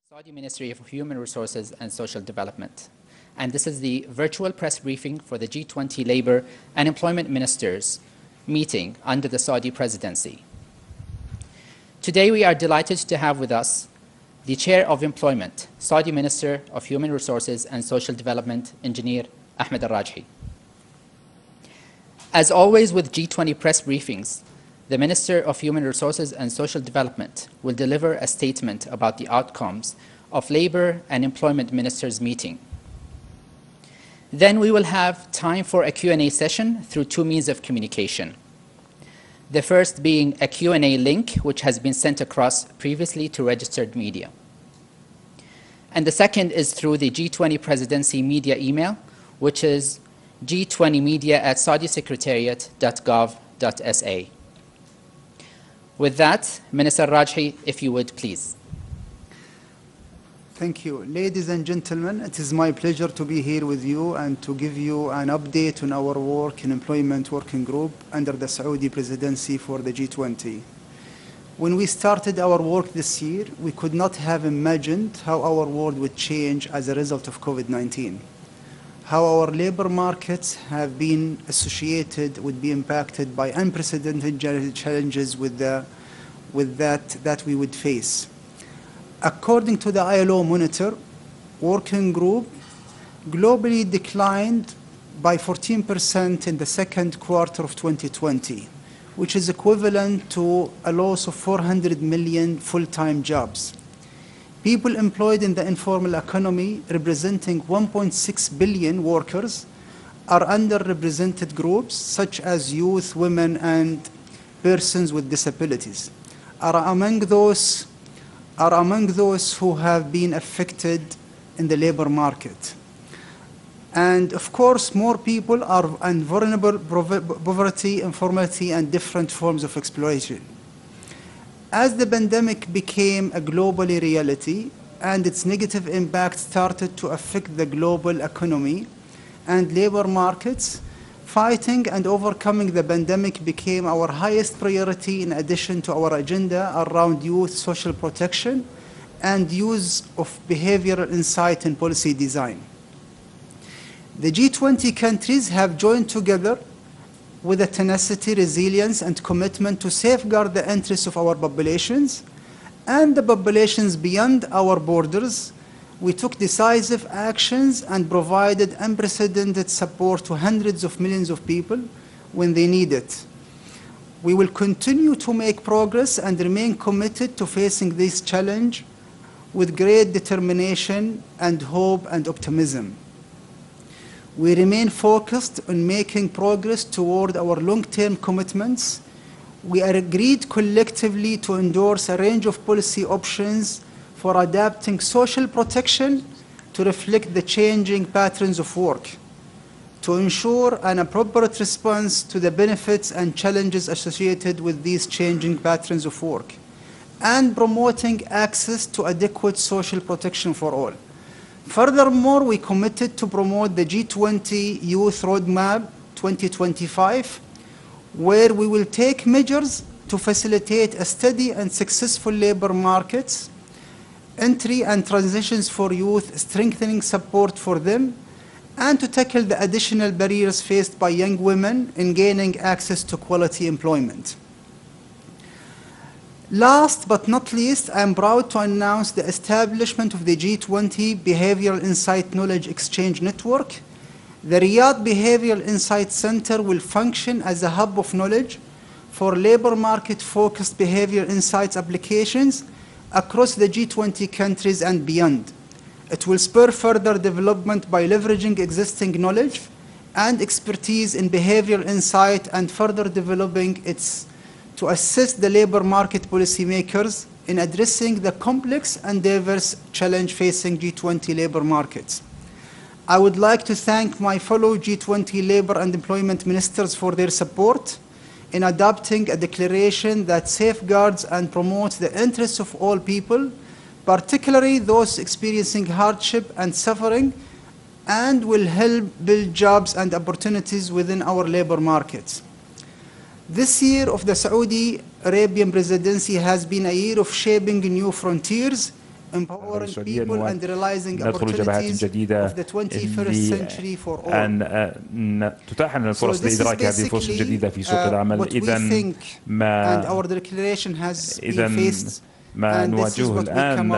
Saudi Ministry of Human Resources and Social Development. And this is the virtual press briefing for the G20 Labor and Employment Ministers meeting under the Saudi presidency. Today we are delighted to have with us the Chair of Employment, Saudi Minister of Human Resources and Social Development, Engineer Ahmed Al-Rajhi. As always with G20 press briefings, the Minister of Human Resources and Social Development will deliver a statement about the outcomes of Labor and Employment Ministers' meeting. Then we will have time for a Q&A session through two means of communication. The first being a Q&A link, which has been sent across previously to registered media. And the second is through the G20 Presidency media email, which is g20media@saudisecretariat.gov.sa. With that, Minister Rajhi, if you would, please. Thank you. Ladies and gentlemen, it is my pleasure to be here with you and to give you an update on our work in Employment Working Group under the Saudi presidency for the G20. When we started our work this year, we could not have imagined how our world would change as a result of COVID-19. How our labor markets have been associated, would be impacted by unprecedented challenges that we would face. According to the ILO Monitor, Working Group globally declined by 14% in the second quarter of 2020, which is equivalent to a loss of 400 million full-time jobs. People employed in the informal economy, representing 1.6 billion workers, are underrepresented groups such as youth, women, and persons with disabilities, are among those who have been affected in the labor market. And of course, more people are vulnerable to poverty, informality, and different forms of exploitation. As the pandemic became a global reality and its negative impact started to affect the global economy and labor markets, fighting and overcoming the pandemic became our highest priority, in addition to our agenda around youth social protection and use of behavioral insight in policy design. The G20 countries have joined together with a tenacity, resilience, and commitment to safeguard the interests of our populations and the populations beyond our borders. We took decisive actions and provided unprecedented support to hundreds of millions of people when they need it. We will continue to make progress and remain committed to facing this challenge with great determination and hope and optimism. We remain focused on making progress toward our long-term commitments. We are agreed collectively to endorse a range of policy options for adapting social protection to reflect the changing patterns of work, to ensure an appropriate response to the benefits and challenges associated with these changing patterns of work, and promoting access to adequate social protection for all. Furthermore, we committed to promote the G20 Youth Roadmap 2025, where we will take measures to facilitate a steady and successful labor markets, entry and transitions for youth, strengthening support for them, and to tackle the additional barriers faced by young women in gaining access to quality employment. Last but not least, I am proud to announce the establishment of the G20 Behavioral Insight Knowledge Exchange Network. The Riyadh Behavioral Insight Center will function as a hub of knowledge for labor market-focused behavioral insights applications across the G20 countries and beyond. It will spur further development by leveraging existing knowledge and expertise in behavioral insight and further developing its to assist the labor market policymakers in addressing the complex and diverse challenge facing G20 labor markets. I would like to thank my fellow G20 labor and employment ministers for their support in adopting a declaration that safeguards and promotes the interests of all people, particularly those experiencing hardship and suffering, and will help build jobs and opportunities within our labor markets. This year of the Saudi Arabian presidency has been a year of shaping new frontiers empowering سعوديا people and realizing وندخل جبهات opportunities جديدة of the 21st century for all. أن تتاح لنا الفرص لإدراك هذه الفرص الجديدة في سوق العمل. إذن ما نواجهه الآن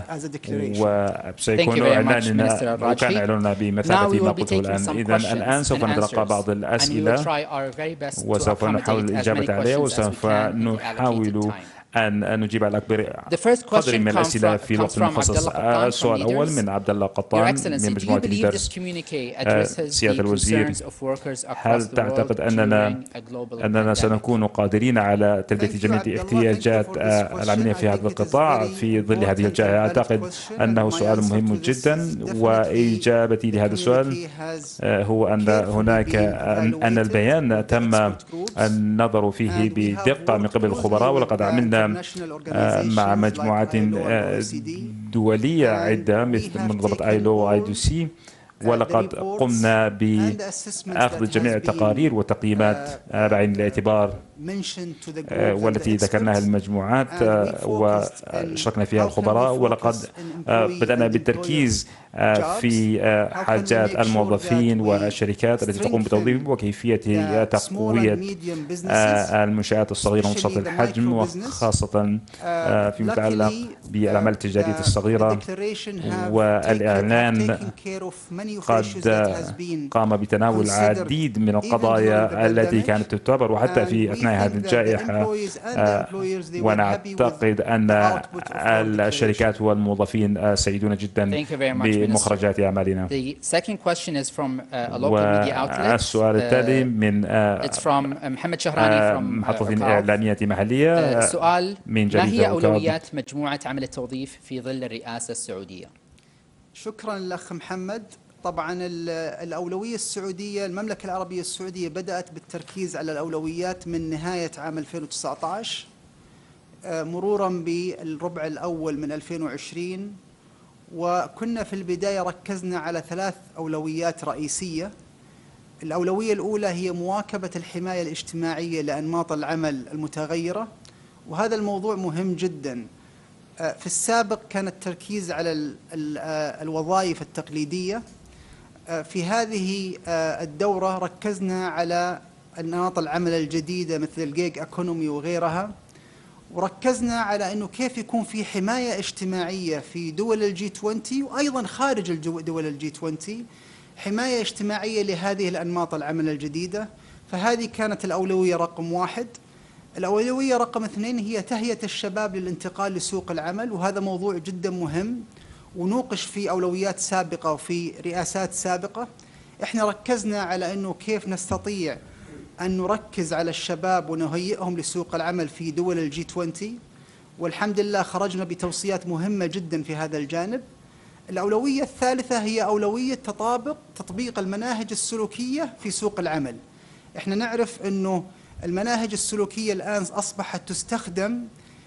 وسيكون إعلاننا أو كان إعلاننا بمثابة ما قلته الآن. إذن الآن سوف نتلقى بعض الأسئلة وسوف نحاول الإجابة عليها وسوف نحاول أن نجيب على أكبر قدر من الأسئلة في الوقت المخصص. السؤال الأول من عبد الله قطان من مجموعة ليدرز. سيادة الوزير، هل تعتقد أننا سنكون قادرين على تلبية جميع الاحتياجات العملية في هذا القطاع في ظل هذه الجائحة؟ أعتقد أنه سؤال مهم جدا، وإجابتي لهذا السؤال هو أن البيان تم النظر فيه بدقة من قبل الخبراء، ولقد عملنا مع مجموعات دولية عدة مثل منظمة ILO و IDC، ولقد قمنا بأخذ جميع التقارير والتقييمات بعين الاعتبار والتي ذكرناها المجموعات وشاركنا فيها الخبراء، ولقد بدأنا بالتركيز في حاجات الموظفين والشركات التي تقوم بتوظيفهم وكيفية تقوية المنشآت الصغيرة ومتوسطة الحجم، وخاصة فيما يتعلق بالأعمال التجارية الصغيرة. والإعلان قد قام بتناول العديد من القضايا التي كانت تعتبر وحتى في أثناء هذه الجائحة، ونعتقد أن الشركات والموظفين سعيدون جدا بمخرجات أعمالنا. والسؤال التالي من محمد شهراني محطة إعلامية محلية. سؤال: ما هي أولويات مجموعة عمل التوظيف في ظل الرئاسة السعودية؟ شكرا الأخ محمد. طبعا الأولوية السعودية، المملكة العربية السعودية بدأت بالتركيز على الأولويات من نهاية عام 2019 مرورا بالربع الأول من 2020، وكنا في البداية ركزنا على 3 أولويات رئيسية. الأولوية الأولى هي مواكبة الحماية الاجتماعية لأنماط العمل المتغيرة، وهذا الموضوع مهم جدا. في السابق كان التركيز على الوظائف التقليدية. في هذه الدورة ركزنا على نمط العمل الجديدة مثل الجيج ايكونومي وغيرها، وركزنا على أنه كيف يكون في حماية اجتماعية في دول الG20 وأيضا خارج دول الG20، حماية اجتماعية لهذه الأنماط العمل الجديدة. فهذه كانت الأولوية رقم 1. الأولوية رقم 2 هي تهيئة الشباب للانتقال لسوق العمل، وهذا موضوع جدا مهم ونوقش في أولويات سابقة وفي رئاسات سابقة. احنا ركزنا على أنه كيف نستطيع أن نركز على الشباب ونهيئهم لسوق العمل في دول الG20، والحمد لله خرجنا بتوصيات مهمة جدا في هذا الجانب. الأولوية الثالثة هي أولوية تطبيق المناهج السلوكية في سوق العمل. احنا نعرف أنه المناهج السلوكية الآن أصبحت تستخدم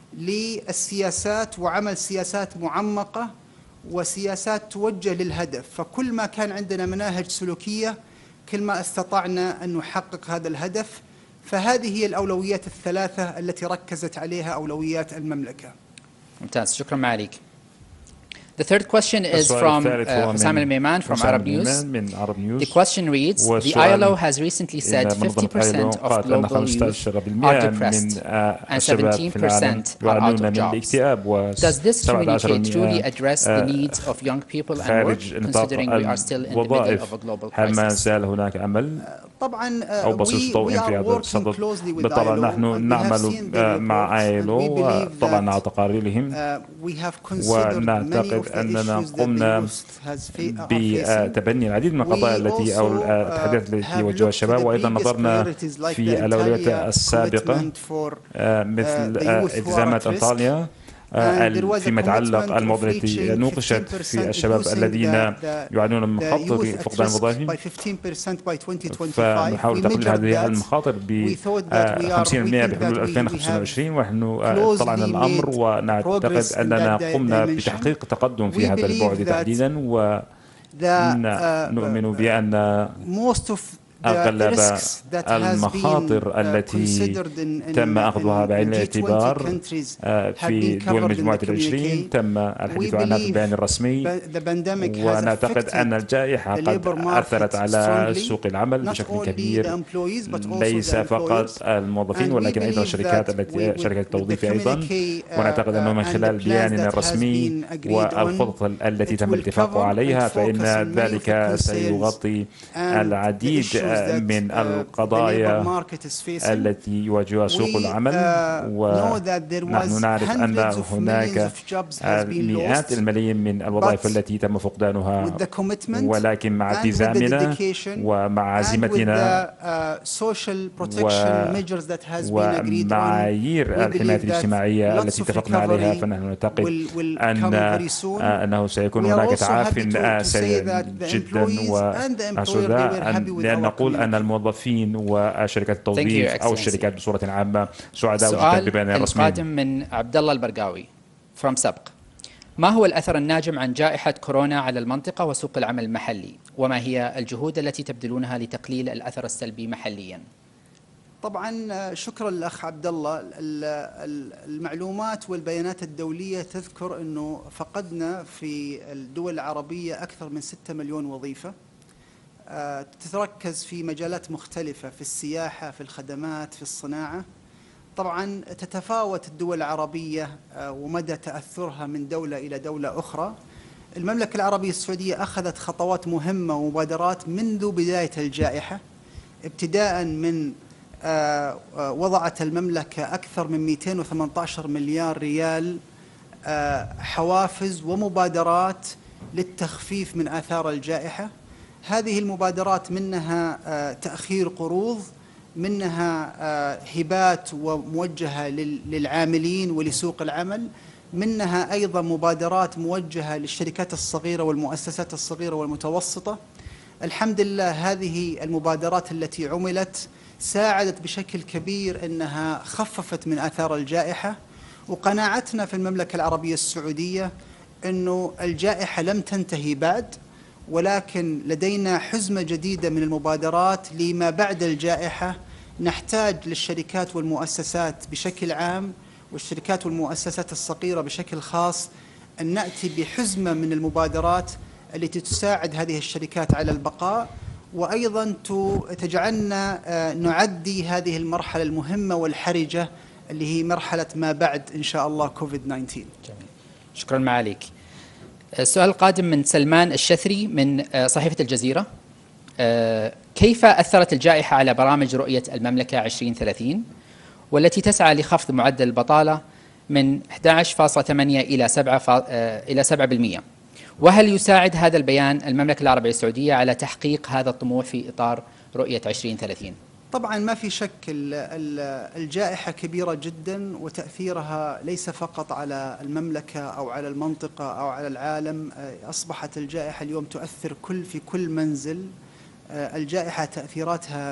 للسياسات وعمل سياسات معمقة وسياسات توجه للهدف، فكل ما كان عندنا مناهج سلوكية كل ما استطعنا أن نحقق هذا الهدف. فهذه هي الأولويات ال3 التي ركزت عليها أولويات المملكة. ممتاز، شكرا معاليك. The third question is from Hussam Al-Maiman from Arab News. The question reads: The ILO has recently said 50% of global youth are depressed and 17% are out of jobs. Does this communique truly address the needs of young people and work, considering we are still in the middle of a global crisis? هل ما زال هناك أمل أو بصيص ضوء في هذا الصدد؟ بالطبع نحن نعمل مع ILO وطبعا على تقاريرهم، ونعتقد أننا قمنا بتبني العديد من القضايا التي أو التحديات التي يواجهها الشباب، وأيضا نظرنا في الأولويات السابقة مثل التزامات أنطاليا فيما يتعلق المواضيع التي نوقشت في الشباب الذين يعانون من مخاطر فقدان وظائفهم، فنحاول تقليل هذه المخاطر ب 50% بحلول 2025. ونحن طلعنا الأمر ونعتقد أننا قمنا بتحقيق تقدم في هذا البعد تحديدا، ونؤمن بأن أغلب المخاطر التي تم أخذها بعين الاعتبار في دول مجموعة ال20 تم الحديث عنها في البيان الرسمي، ونعتقد أن الجائحة قد أثرت على سوق العمل بشكل كبير، ليس فقط الموظفين ولكن أيضا شركات التوظيف أيضا. ونعتقد أنه من خلال بياننا الرسمي والخطط التي تم الاتفاق عليها فإن ذلك سيغطي العديد من القضايا التي يواجهها سوق العمل. ونحن نعرف أن هناك مئات الملايين من الوظائف التي تم فقدانها، ولكن مع التزامنا ومع عزيمتنا ومعايير الحماية الاجتماعية التي اتفقنا عليها، فنحن نعتقد أنه سيكون هناك تعاف سريع جدا. ونحن لأن نقول أن الموظفين وشركات التوظيف أو الشركات بصورة عامة سعداء جدا ببيان الرسمي. السؤال القادم من عبد الله البرقاوي from سبق: ما هو الأثر الناجم عن جائحة كورونا على المنطقة وسوق العمل المحلي؟ وما هي الجهود التي تبذلونها لتقليل الأثر السلبي محليا؟ طبعا شكرا للأخ عبد الله. المعلومات والبيانات الدولية تذكر أنه فقدنا في الدول العربية أكثر من 6 مليون وظيفة، تتركز في مجالات مختلفة، في السياحة، في الخدمات، في الصناعة. طبعا تتفاوت الدول العربية ومدى تأثرها من دولة إلى دولة أخرى. المملكة العربية السعودية أخذت خطوات مهمة ومبادرات منذ بداية الجائحة، ابتداء من وضعت المملكة أكثر من 218 مليار ريال حوافز ومبادرات للتخفيف من آثار الجائحة. هذه المبادرات منها تأخير قروض، منها هبات وموجهة للعاملين ولسوق العمل، منها أيضا مبادرات موجهة للشركات الصغيرة والمؤسسات الصغيرة والمتوسطة. الحمد لله هذه المبادرات التي عملت ساعدت بشكل كبير أنها خففت من آثار الجائحة. وقناعتنا في المملكة العربية السعودية أنه الجائحة لم تنتهي بعد، ولكن لدينا حزمة جديدة من المبادرات لما بعد الجائحة. نحتاج للشركات والمؤسسات بشكل عام والشركات والمؤسسات الصغيرة بشكل خاص أن نأتي بحزمة من المبادرات التي تساعد هذه الشركات على البقاء، وأيضا تجعلنا نعدي هذه المرحلة المهمة والحرجة اللي هي مرحلة ما بعد إن شاء الله كوفيد-19. جميل. شكرا معاليك. السؤال القادم من سلمان الشثري من صحيفة الجزيرة: كيف أثرت الجائحة على برامج رؤية المملكة 2030 والتي تسعى لخفض معدل البطالة من 11.8 إلى 7%؟ وهل يساعد هذا البيان المملكة العربية السعودية على تحقيق هذا الطموح في إطار رؤية 2030؟ طبعا ما في شك الجائحة كبيرة جدا، وتأثيرها ليس فقط على المملكة أو على المنطقة أو على العالم. أصبحت الجائحة اليوم تؤثر في كل منزل. الجائحة تأثيراتها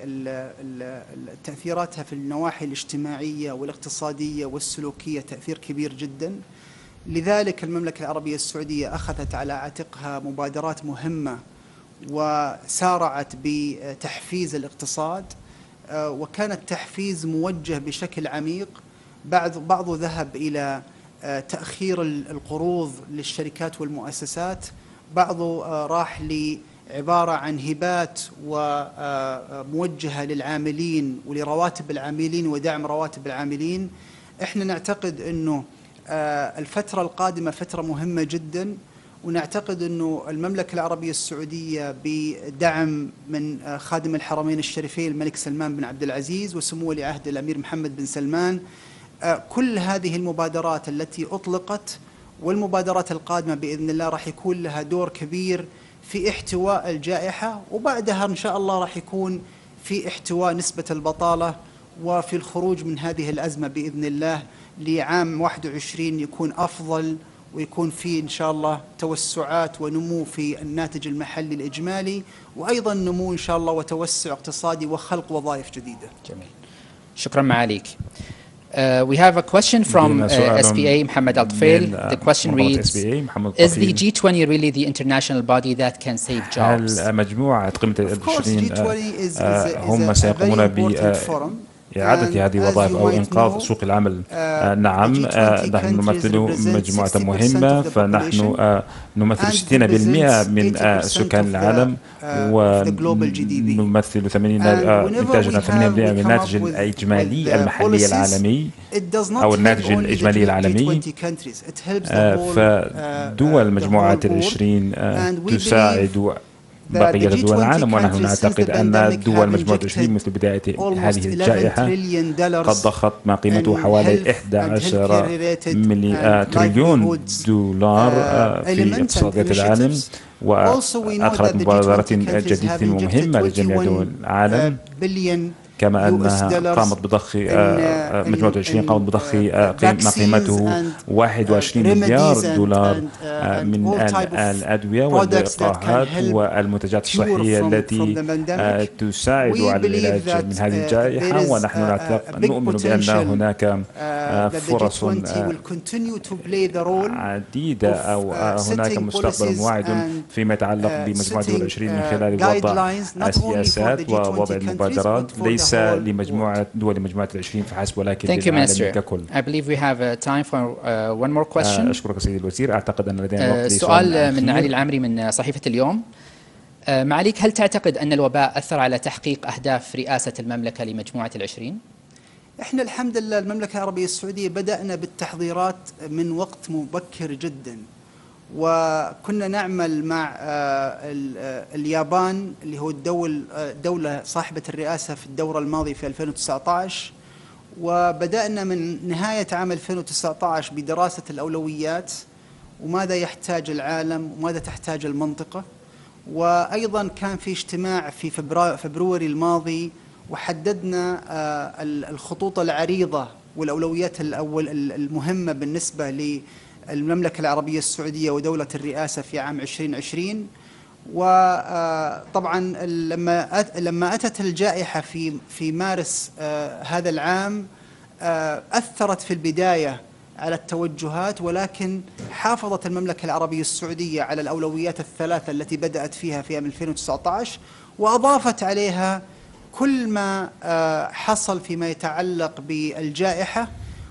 في النواحي الاجتماعية والاقتصادية والسلوكية تأثير كبير جدا. لذلك المملكة العربية السعودية أخذت على عاتقها مبادرات مهمة وسارعت بتحفيز الاقتصاد، وكان التحفيز موجه بشكل عميق. بعضه ذهب إلى تأخير القروض للشركات والمؤسسات، بعضه راح لعبارة عن هبات وموجهة للعاملين ولرواتب العاملين ودعم رواتب العاملين. احنا نعتقد أنه الفترة القادمة فترة مهمة جدا، ونعتقد أنه المملكة العربية السعودية بدعم من خادم الحرمين الشريفين الملك سلمان بن عبد العزيز وسمو ولي عهد الأمير محمد بن سلمان، كل هذه المبادرات التي أطلقت والمبادرات القادمة بإذن الله راح يكون لها دور كبير في احتواء الجائحة، وبعدها إن شاء الله راح يكون في احتواء نسبة البطالة وفي الخروج من هذه الأزمة بإذن الله لعام 21 يكون أفضل، ويكون فيه إن شاء الله توسعات ونمو في الناتج المحلي الإجمالي، وأيضا نمو إن شاء الله وتوسع اقتصادي وخلق وظائف جديدة. جميل. شكرا معاليك. We have a question from SPA Mohammed Al Tfail. The question reads, is the G20 really the international body that can save jobs? هل مجموعة قمة ال20 هم سيقومون إعادة هذه الوظائف أو إنقاذ سوق العمل؟ نعم، نحن نمثل مجموعة مهمة، فنحن نمثل 60% من سكان العالم، ونمثل إنتاجنا 8% من الناتج الإجمالي المحلي العالمي أو الناتج الإجمالي العالمي. فدول مجموعة ال20 تساعد بقية دول العالم، ونحن نعتقد أن دول مجموعة 20 مثل بداية هذه الجائحة قد ضخت ما قيمته حوالي 11 تريليون دولار في اقتصاديات العالم، وأدخلت مبادرات جديدة ومهمة لجميع دول العالم، كما أنها قامت بضخ مجموعة 20 قامت بضخ ما قيمته 21 مليار دولار من الأدوية واللقاحات والمنتجات الصحية التي تساعد على العلاج من هذه الجائحة. ونحن نؤمن بأن هناك فرص عديدة أو هناك مستقبل واعد فيما يتعلق بمجموعة دول 20 من خلال وضع السياسات ووضع المبادرات، ليس لمجموعة دول مجموعة 20 فحسب ولكن للعالم ككل. I believe we have time for one more question. أشكرك سيدي الوزير. أعتقد أن لدينا وقت سؤال من علي العمري من صحيفة اليوم. معاليك، هل تعتقد أن الوباء أثر على تحقيق أهداف رئاسة المملكة لمجموعة ال20؟ احنا الحمد لله المملكة العربية السعودية بدأنا بالتحضيرات من وقت مبكر جدا، وكنا نعمل مع اليابان اللي هو الدولة صاحبة الرئاسة في الدورة الماضية في 2019، وبدأنا من نهاية عام 2019 بدراسة الأولويات وماذا يحتاج العالم وماذا تحتاج المنطقة. وأيضا كان في اجتماع في فبراير الماضي وحددنا الخطوط العريضة والأولويات المهمة بالنسبة للمملكة العربية السعودية ودولة الرئاسة في عام 2020. وطبعا لما أتت الجائحة في مارس هذا العام أثرت في البداية على التوجهات، ولكن حافظت المملكة العربية السعودية على الأولويات الثلاثة التي بدأت فيها في عام 2019 وأضافت عليها كل ما حصل فيما يتعلق بالجائحة.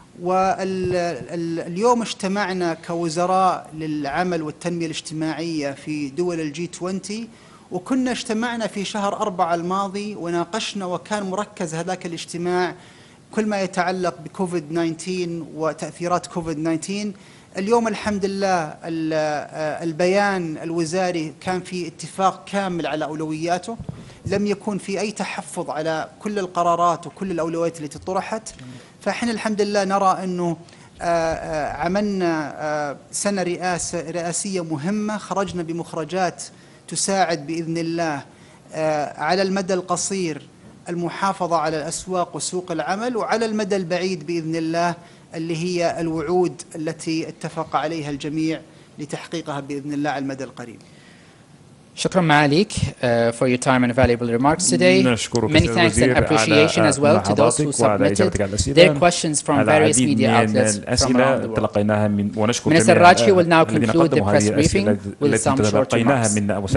واليوم اجتمعنا كوزراء للعمل والتنمية الاجتماعية في دول الG20، وكنا اجتمعنا في شهر 4 الماضي وناقشنا، وكان مركز هذاك الاجتماع كل ما يتعلق بكوفيد-19 وتأثيرات كوفيد-19. اليوم الحمد لله البيان الوزاري كان في اتفاق كامل على أولوياته، لم يكن في أي تحفظ على كل القرارات وكل الأولويات التي طرحت. فإحنا الحمد لله نرى أنه عملنا سنة رئاسية مهمة، خرجنا بمخرجات تساعد بإذن الله على المدى القصير المحافظة على الأسواق وسوق العمل، وعلى المدى البعيد بإذن الله اللي هي الوعود التي اتفق عليها الجميع لتحقيقها بإذن الله على المدى القريب. شكرا معاليك for your time and valuable remarks today. Many thanks and appreciation as well to those who submitted their questions from various media outlets from around the world. Minister Raji will now conclude the press briefing with some short remarks.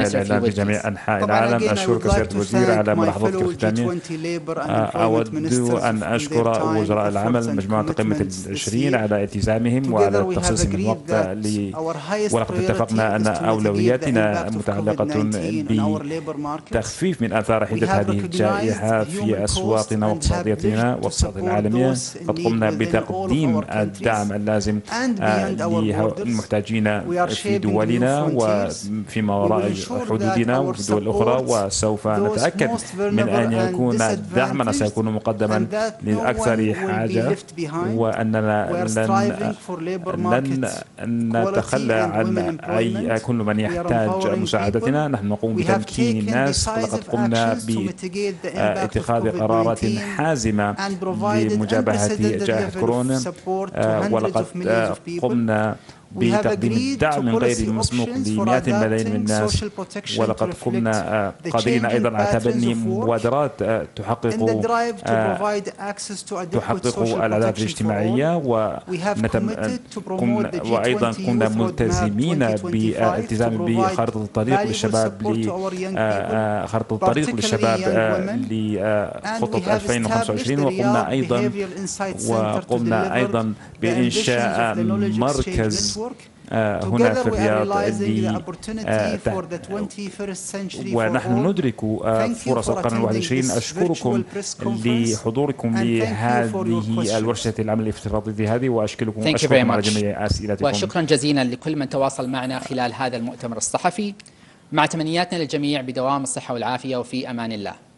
أشكرك سيادة الوزير على ملاحظاتك الختامية. أود أن أشكر وزراء العمل مجموعة قمة ال20 على التزامهم وعلى تخصيص من وقت ولقد اتفقنا أن أولوياتنا متعلقة بتخفيف من آثار حدة هذه الجائحة في أسواقنا واقتصادياتنا واقتصاد العالمية. قد قمنا بتقديم الدعم اللازم للمحتاجين في دولنا وفيما وراء حدودنا وفي الدول الأخرى، وسوف نتأكد من أن يكون دعمنا سيكون مقدما للأكثر حاجة، وأننا لن نتخلى عن كل من يحتاج مساعدتنا. نحن نقوم بتمكين الناس، لقد قمنا باتخاذ قرارات حازمة لمجابهة جائحة كورونا، ولقد قمنا بتقديم الدعم من غير المسبوق لمئات الملايين من الناس، ولقد قمنا قادرين أيضا على تبني مبادرات تحقق العدالة الاجتماعية، وأيضا كنا ملتزمين بالالتزام بخارطة الطريق للشباب لخطط 2025. وقمنا أيضا بإنشاء مركز هنا في الرياض ونحن ندرك فرص القرن 21. أشكركم لحضوركم لهذه الورشة العمل الافتراضية هذه، وأشكركم على جميع أسئلتكم. وشكرا جزيلا لكل من تواصل معنا خلال هذا المؤتمر الصحفي. مع تمنياتنا للجميع بدوام الصحة والعافية، وفي أمان الله.